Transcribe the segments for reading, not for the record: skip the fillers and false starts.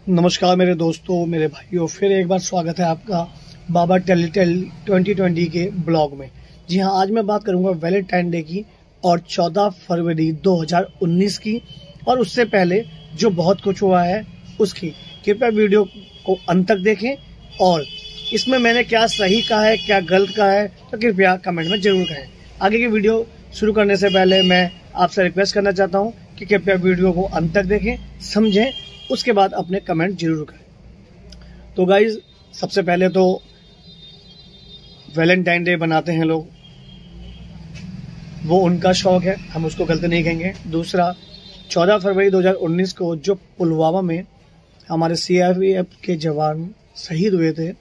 नमस्कार मेरे दोस्तों, मेरे भाइयों, फिर एक बार स्वागत है आपका बाबा टेलीटेल 2020 के ब्लॉग में। जी हाँ, आज मैं बात करूंगा वैलेंटाइन डे की और 14 फरवरी 2019 की और उससे पहले जो बहुत कुछ हुआ है उसकी। कृपया वीडियो को अंत तक देखें और इसमें मैंने क्या सही कहा है, क्या गलत कहा है, तो कृपया कमेंट में जरूर कहें। आगे की वीडियो शुरू करने से पहले मैं आपसे रिक्वेस्ट करना चाहता हूँ कि कृपया वीडियो को अंत तक देखें, समझें, उसके बाद अपने कमेंट जरूर करें। तो गाइज, सबसे पहले तो वैलेंटाइन डे बनाते हैं लोग, वो उनका शौक है, हम उसको गलत नहीं कहेंगे। दूसरा, 14 फरवरी 2019 को जो पुलवामा में हमारे सीआरपीएफ के जवान शहीद हुए थे,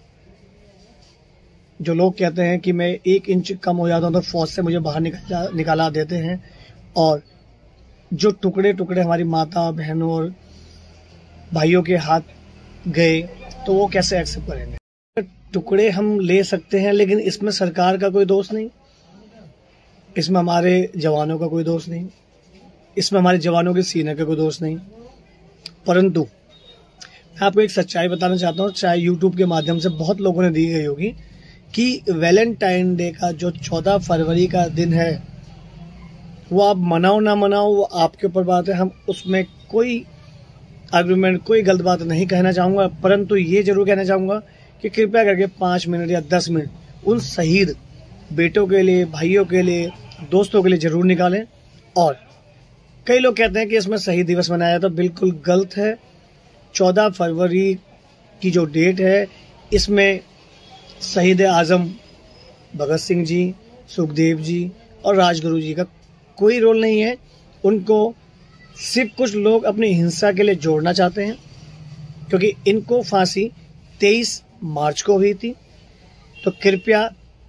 जो लोग कहते हैं कि मैं 1 इंच कम हो जाता हूं तो फौज से मुझे बाहर निकाला देते हैं, और जो टुकड़े टुकड़े हमारी माता बहनों और भाइयों के हाथ गए, तो वो कैसे एक्सेप्ट करेंगे। टुकड़े हम ले सकते हैं, लेकिन इसमें सरकार का कोई दोष नहीं, इसमें हमारे जवानों का कोई दोष नहीं, इसमें हमारे जवानों के सीने का कोई दोष नहीं। परंतु मैं आपको एक सच्चाई बताना चाहता हूँ, चाहे यूट्यूब के माध्यम से बहुत लोगों ने दी गई होगी, कि वैलेंटाइन डे का जो 14 फरवरी का दिन है, वो आप मनाओ ना मनाओ, वो आपके ऊपर बात है। हम उसमें कोई आर्गुमेंट, कोई गलत बात नहीं कहना चाहूँगा, परंतु ये जरूर कहना चाहूँगा कि कृपया करके 5 मिनट या 10 मिनट उन शहीद बेटों के लिए, भाइयों के लिए, दोस्तों के लिए जरूर निकालें। और कई लोग कहते हैं कि इसमें शहीद दिवस मनाया, तो बिल्कुल गलत है। 14 फरवरी की जो डेट है, इसमें शहीद आजम भगत सिंह जी, सुखदेव जी और राजगुरु जी का कोई रोल नहीं है। उनको सिर्फ कुछ लोग अपनी हिंसा के लिए जोड़ना चाहते हैं, क्योंकि इनको फांसी 23 मार्च को हुई थी। तो कृपया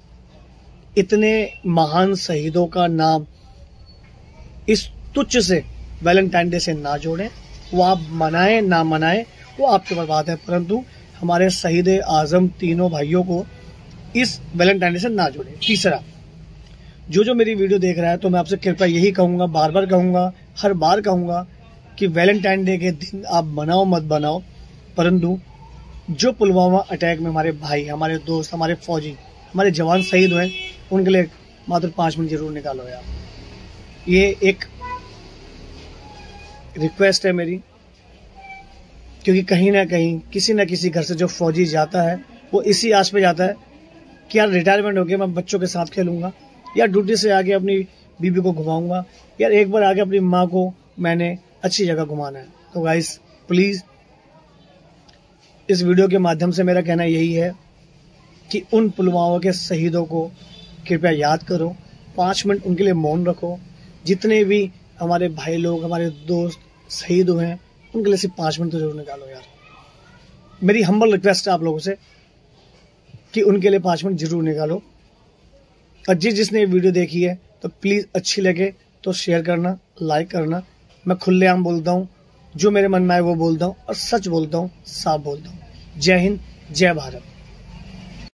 इतने महान शहीदों का नाम इस तुच्छ से वैलेंटाइन डे से ना जोड़ें। वो आप मनाएं ना मनाएं, वो आपके ऊपर बात है, परंतु हमारे शहीद आजम तीनों भाइयों को इस वैलेंटाइन डे से ना जोड़ें। तीसरा, जो मेरी वीडियो देख रहा है, तो मैं आपसे कृपया यही कहूँगा, बार बार कहूँगा, हर बार कहूँगा कि वैलेंटाइन डे के दिन आप बनाओ मत बनाओ, परंतु जो पुलवामा अटैक में हमारे भाई, हमारे दोस्त, हमारे फौजी, हमारे जवान शहीद हुए, उनके लिए मात्र 5 मिनट जरूर निकालो यार। ये एक रिक्वेस्ट है मेरी, क्योंकि कहीं ना कहीं किसी न किसी घर से जो फौजी जाता है, वो इसी आस पे जाता है कि यार रिटायरमेंट हो गया, मैं बच्चों के साथ खेलूंगा, या ड्यूटी से आके अपनी बीबी को घुमाऊंगा, यार एक बार आके अपनी माँ को मैंने अच्छी जगह घुमाना है। तो गाइस, प्लीज इस वीडियो के माध्यम से मेरा कहना यही है कि उन पुलवामा के शहीदों को कृपया याद करो, 5 मिनट उनके लिए मौन रखो। जितने भी हमारे भाई लोग, हमारे दोस्त शहीद हुए हैं, उनके लिए सिर्फ 5 मिनट तो जरूर निकालो यार। मेरी हम्बल रिक्वेस्ट है आप लोगों से कि उनके लिए 5 मिनट जरूर निकालो। और जिसने ये वीडियो देखी है, तो प्लीज़ अच्छी लगे तो शेयर करना, लाइक करना। मैं खुलेआम बोलता हूँ, जो मेरे मन में आए वो बोलता हूँ, और सच बोलता हूँ, साफ बोलता हूँ। जय हिंद, जय भारत।